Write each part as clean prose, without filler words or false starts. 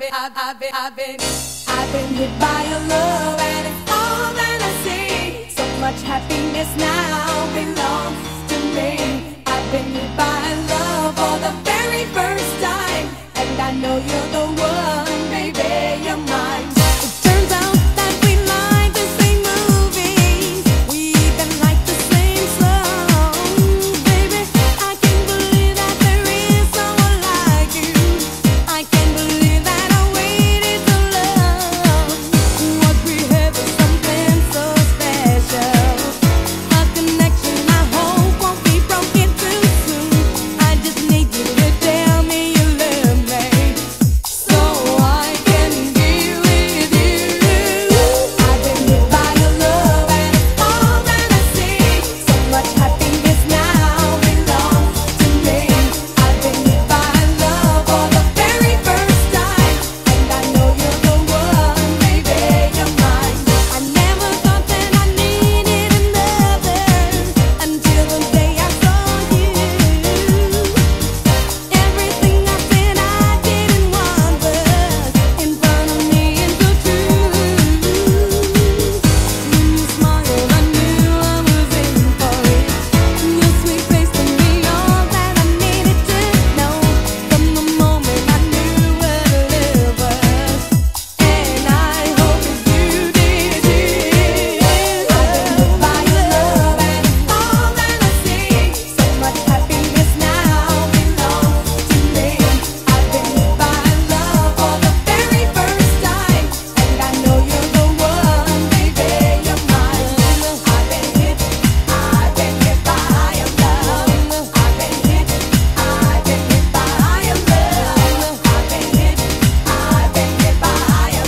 I've been hit by your love, and it's all that I see. So much happiness now belongs to me. I've been hit by love for the very first time, and I know you're the one, baby, you're mine. It turns out that we like the same movies, we even like the same songs, baby. I can't believe that there is someone like you. I can't believe that I waited so long. What we have is something so special, a connection I hope won't be broken too soon. I just need you to tell me you love me, so I can be with you. I've been hit by your love, and it's all that I see. So much happiness now belongs to me. I've been hit by love for the very first time, and I know you're the one, baby, you're mine. I never thought that I needed another until the day I saw you. Everything I said I didn't want was in front of me and so true. When you smiled, I knew I was in for it. Your sweet face told me all that I needed to know. From the moment I knew what love was, and I hope that you did too. I've been hit by your love, and it's all that I see. So much happiness now belongs to me. I've been hit by love for the very first time, and I know you're the one, baby, you're mine. I've been hit by your love. I've been hit by your love. I've been hit by your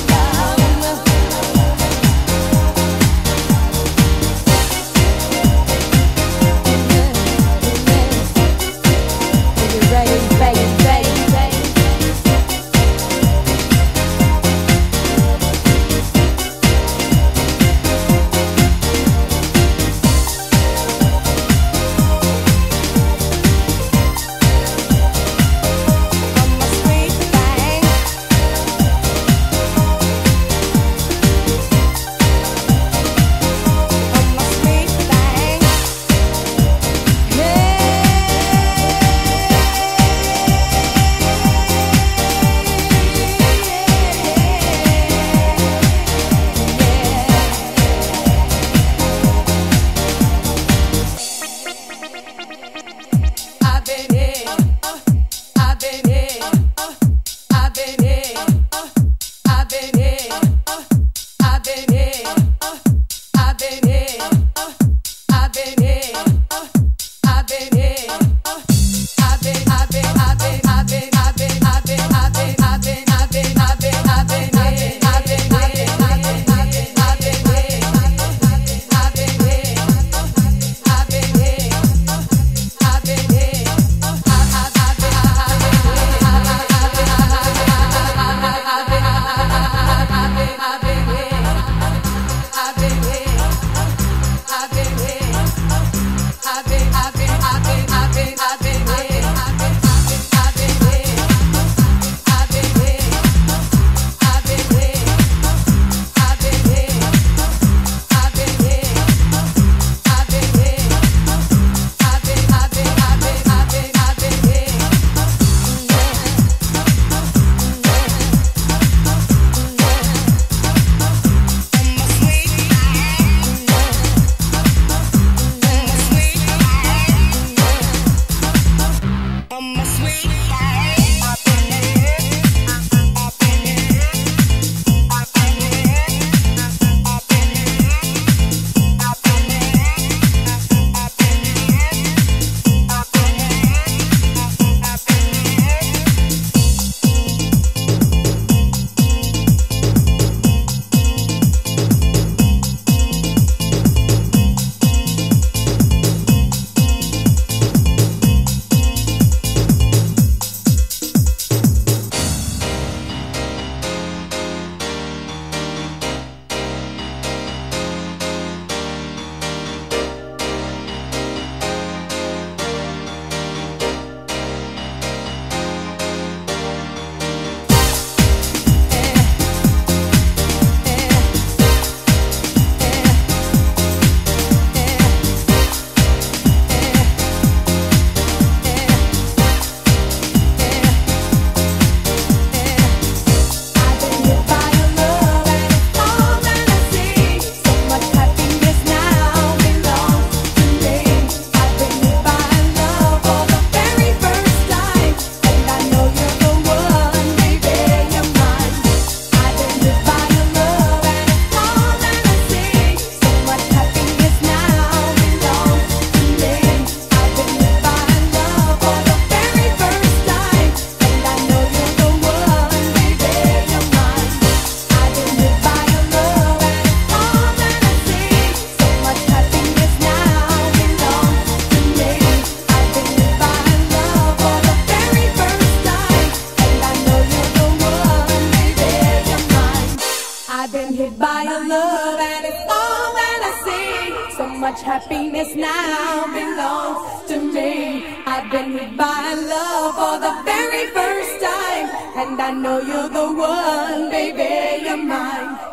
hit by your love, and it's all that I see. So much happiness now belongs to me. I've been hit by love for the very first time, and I know you're the one, baby, you're mine.